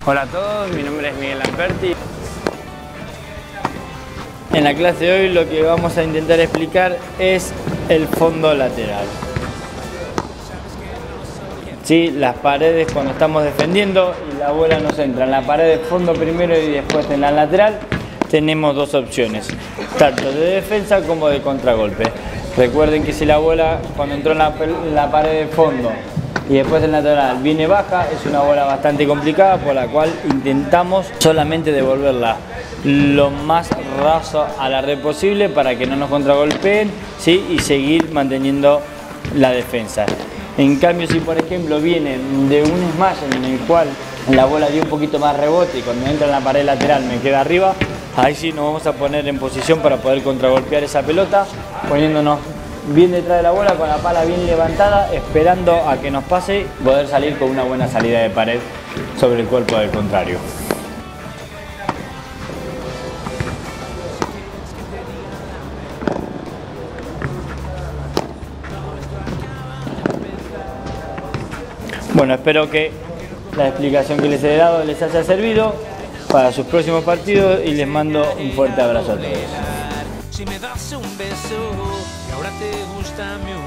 Hola a todos, mi nombre es Miguel Lamperti. En la clase de hoy lo que vamos a intentar explicar es el fondo lateral. Sí, las paredes cuando estamos defendiendo y la bola nos entra en la pared de fondo primero y después en la lateral, tenemos dos opciones, tanto de defensa como de contragolpe. Recuerden que si la bola cuando entró en la pared de fondo y después en la lateral viene baja, es una bola bastante complicada, por la cual intentamos solamente devolverla lo más raso a la red posible para que no nos contragolpeen, ¿sí? Y seguir manteniendo la defensa. En cambio, si por ejemplo viene de un smash en el cual la bola dio un poquito más rebote y cuando entra en la pared lateral me queda arriba, ahí sí nos vamos a poner en posición para poder contragolpear esa pelota, poniéndonos bien detrás de la bola, con la pala bien levantada, esperando a que nos pase y poder salir con una buena salida de pared sobre el cuerpo del contrario. Bueno, espero que la explicación que les he dado les haya servido para sus próximos partidos y les mando un fuerte abrazo a todos.